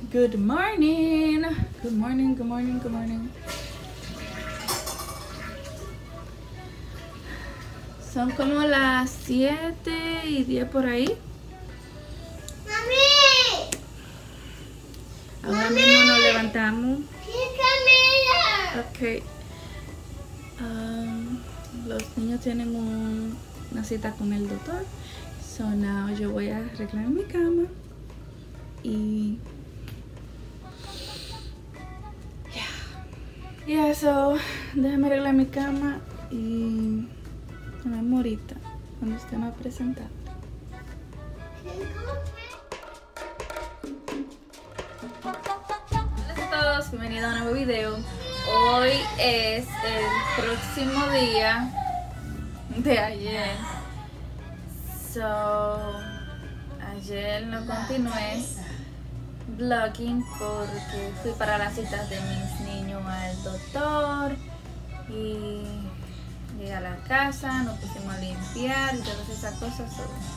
Good morning. Good morning, good morning, good morning. Son como las 7:10 por ahí. ¡Mami! Ahora mismo nos levantamos. Ok. Los niños tienen una cita con el doctor. So now yo voy a arreglar mi cama. Y so déjame arreglar mi cama y nos vemos ahorita cuando estemos presentando. Hola a todos, bienvenidos a un nuevo video. Hoy es el próximo día de ayer. Ayer no continué vlogging porque fui para las citas de mis niños al doctor y llegué a la casa, nos pusimos a limpiar y todas esas cosas.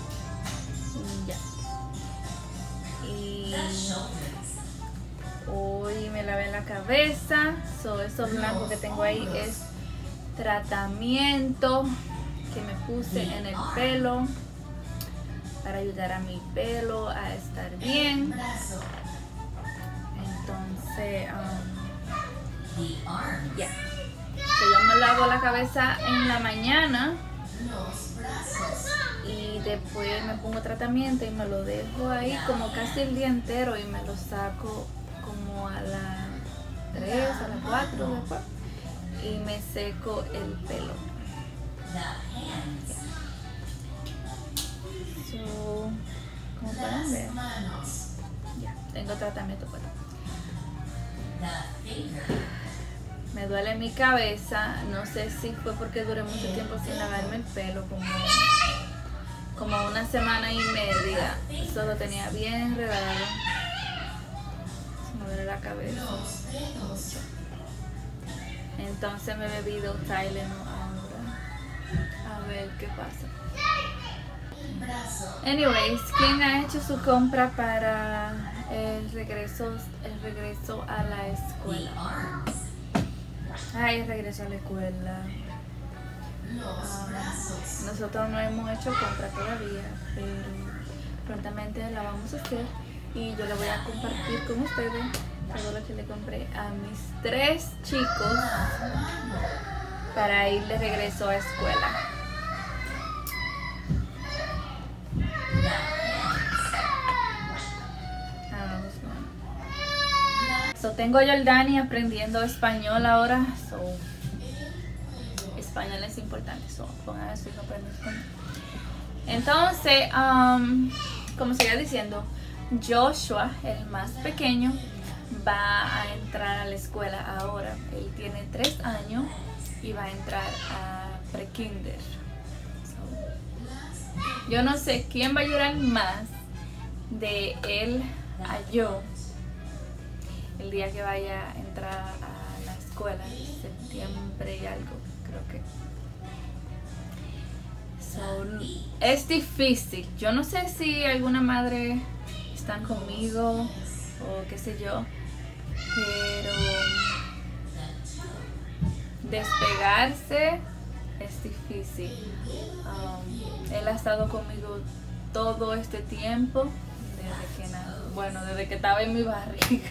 Y hoy me lavé la cabeza. Eso blanco que tengo ahí es tratamiento que me puse en el pelo para ayudar a mi pelo a estar bien. Entonces, yo me lavo la cabeza en la mañana y después me pongo tratamiento y me lo dejo ahí como casi el día entero y me lo saco como a las 3, a las 4 después y me seco el pelo. Como pueden ver, ya tengo tratamiento bueno. Me duele mi cabeza, no sé si fue porque duré mucho tiempo sin lavarme el pelo, como una semana y media. Solo tenía bien enredado. Me duele la cabeza mucho. Entonces me he bebido Tylenol ahora. A ver qué pasa. Anyways, ¿quién ha hecho su compra para el regreso a la escuela? Ay, regreso a la escuela. Nosotros no hemos hecho compra todavía, pero prontamente la vamos a hacer y yo le voy a compartir con ustedes todo lo que le compré a mis 3 chicos para ir de regreso a escuela. Tengo a Jordani aprendiendo español ahora. Español es importante. Pongan a su hijo aprender español. Entonces, como seguía diciendo, Joshua, el más pequeño, va a entrar a la escuela ahora. Él tiene 3 años y va a entrar a pre-kinder. Yo no sé quién va a llorar más de él a yo el día que vaya a entrar a la escuela, en septiembre y algo, creo que. Es difícil. Yo no sé si alguna madre están conmigo o qué sé yo, pero despegarse es difícil. Él ha estado conmigo todo este tiempo, desde que estaba en mi barriga.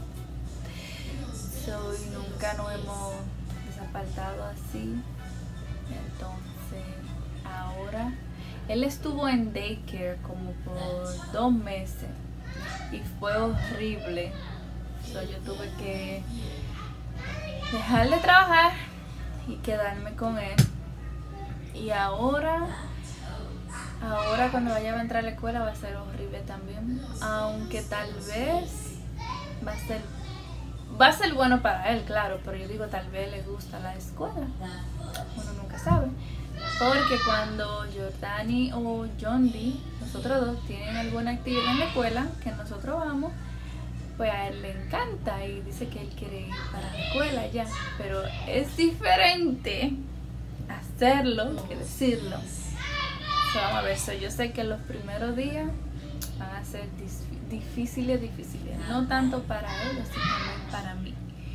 Y nunca nos hemos desapartado así. Entonces ahora él estuvo en daycare como por 2 meses y fue horrible. Yo tuve que dejar de trabajar y quedarme con él. Y ahora cuando vaya a entrar a la escuela va a ser horrible también, aunque tal vez va a ser bueno para él, claro, pero yo digo tal vez le gusta la escuela, uno nunca sabe, porque cuando Jordani o John D, nosotros dos, tienen alguna actividad en la escuela que nosotros vamos, pues a él le encanta y dice que él quiere ir para la escuela ya, pero es diferente hacerlo que decirlo. Vamos a ver, yo sé que los primeros días van a ser difíciles, no tanto para ellos, sino también para mí,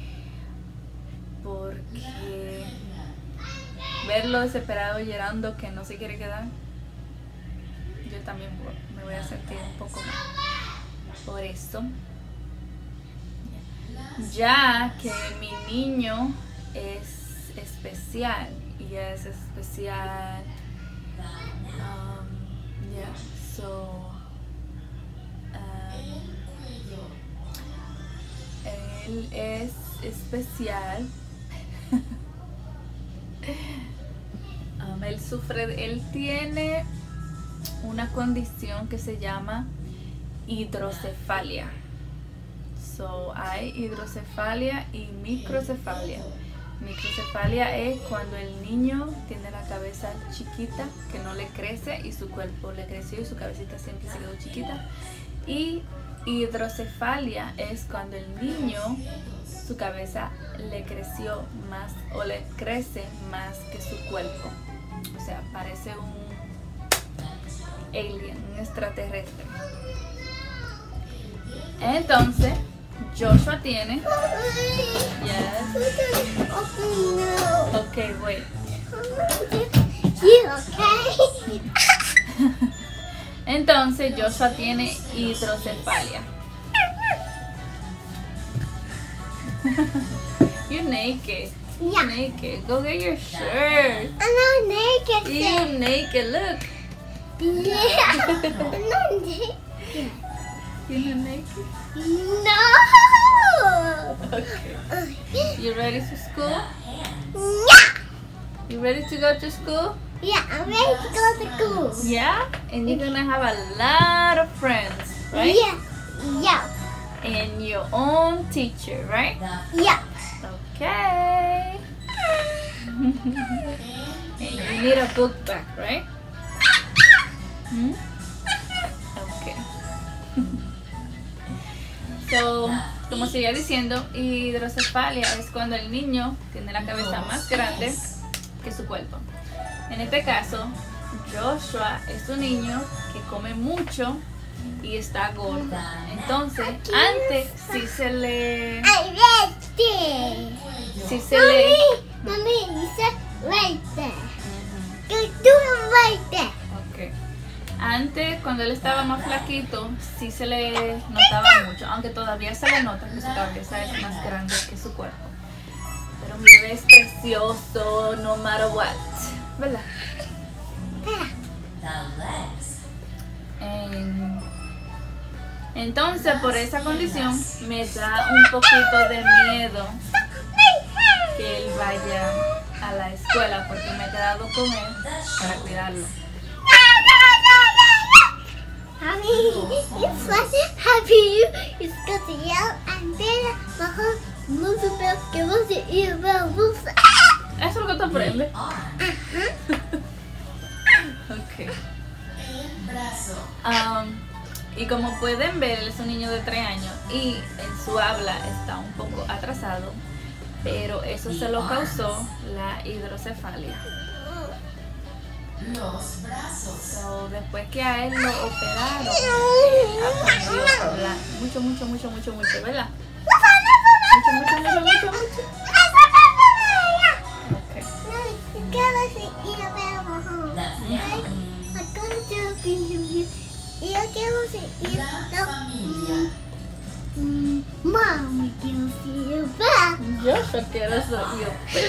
porque verlo desesperado llorando que no se quiere quedar, yo también me voy a sentir un poco mal por eso, ya que mi niño es especial y es especial. Él es especial. Él tiene una condición que se llama hidrocefalia. Hay hidrocefalia y microcefalia. Microcefalia es cuando el niño tiene la cabeza chiquita, que no le crece, y su cuerpo le creció y su cabecita siempre se quedó chiquita. Y hidrocefalia es cuando el niño, su cabeza le creció más o le crece más que su cuerpo. O sea, parece un alien, un extraterrestre. Entonces, Joshua tiene. Yes. Okay, wait. Entonces, Joshua tiene hidrocefalia. You're naked. Yeah. Naked. Go get your shirt. I'm not naked. You're naked. Look. Yeah. I'm not naked. You're not naked. No. Okay. You ready for school? Yeah. You ready to go to school? Yeah, I'm ready to go to school. Yeah? And you're gonna have a lot of friends, right? Yeah. Yeah. And your own teacher, right? Yeah. Okay. And you need a book bag, right? Hmm? Okay. So, como seguía diciendo, hidrocefalia es cuando el niño tiene la cabeza más grande que su cuerpo. En este caso, Joshua es un niño que come mucho y está gordo. Entonces, antes sí se le... I read it. Sí se le... Mommy, you said right there. You do it right there. Okay. Antes, cuando él estaba más flaquito, sí se le notaba mucho, aunque todavía se le nota que su cabeza es más grande que su cuerpo. Pero mi bebé es precioso, no matter what, ¿verdad? Entonces, por esa condición, me da un poquito de miedo que él vaya a la escuela, porque me he quedado con él para cuidarlo. It's like happy it's got the yell and then the whole movie que vos y el Eso es lo que te aprendes. Okay. Y como pueden ver, él es un niño de 3 años y en su habla está un poco atrasado, pero eso se lo causó la hidrocefalia. Los brazos. So, después que a él lo operaron, él aprendió a hablar mucho, ¿verdad? Mucho. Okay. La familia. Mami, quiero see you back. Yo quiero ser yo.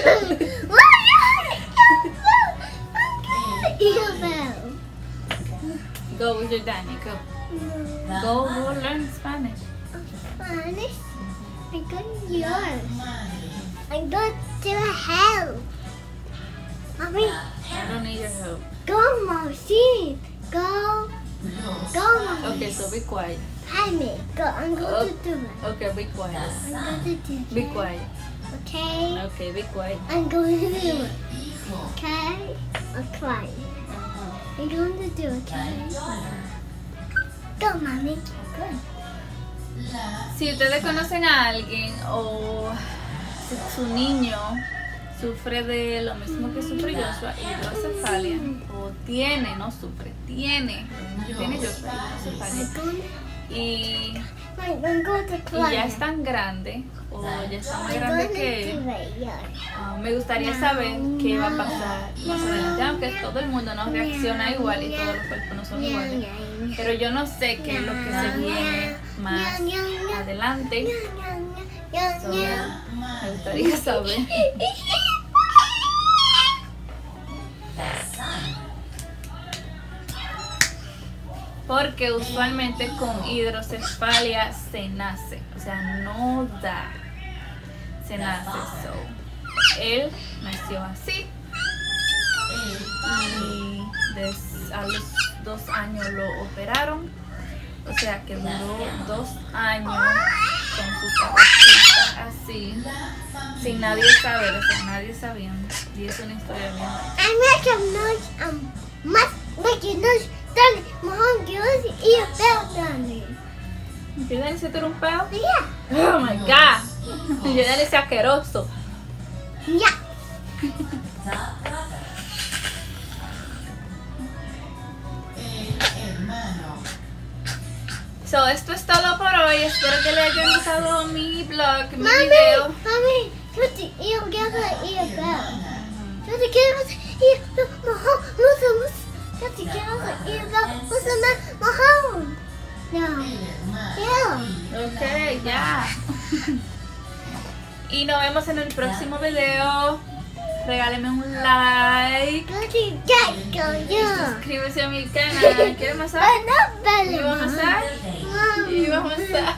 Go with your daddy, go. Go learn Spanish. Spanish? I got yours. I got to help. Mommy, I don't need your help. go, Mommy. Go, Mommy. Okay, so be quiet. Mommy, go. I'm going to do it. Okay, be quiet. I'm going to do it. Be quiet. Okay? Okay, be quiet. I'm going to do it. Okay? I'm crying. I'm going to do it, okay? Go, Mommy. Okay. Si ustedes conocen a alguien o su niño sufre de lo mismo que sufre Joshua, hidrocefalia, o tiene Joshua, hidrocefalia, y I'm going to play. ya es tan grande, o ya está más grande que él. Me gustaría saber qué va a pasar más adelante, aunque todo el mundo no reacciona igual y todos los cuerpos no son iguales. Pero yo no sé qué es lo que se viene más adelante. So, me gustaría saber. Porque usualmente con hidrocefalia se nace, o sea, no da, se nace. So, él nació así y a los 2 años lo operaron, o sea que duró 2 años con su cabecita así, sin nadie saber, o sea, nadie sabía, y es una historia bien. ¿Yo dale ese tú un peo? Yeah. Oh my god. Yo dale ese asqueroso. Yeah. So, esto es todo por hoy. Espero que les haya gustado mi vlog, mi video. Mommy, you get a earbell. No. Yeah. Ok, ya. Y nos vemos en el próximo video. Regálenme un like. Suscríbete a mi canal. ¿Quieres masar? ¿Y vamos a masar? Y vamos a masar.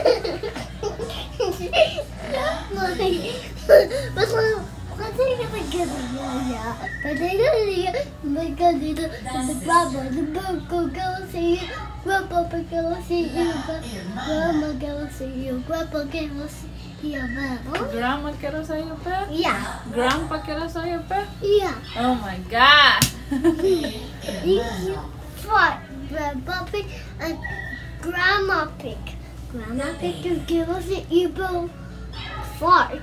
Grandma, quiero ser your pet? Yeah. Grandpa, quiero ser your pet? Yeah. Oh my god. Fart, Grandpa Pig, and Grandma Pig. Grandma Pig to give us an evil fart.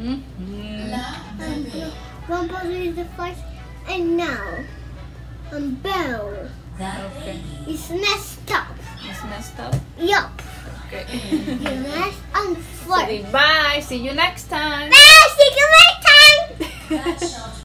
And Grandpa is the first, and now, and Bell Okay. is messed up. It's messed up. Yup. Okay. You messed and fart. Bye. See you next time. Bye. See you next time.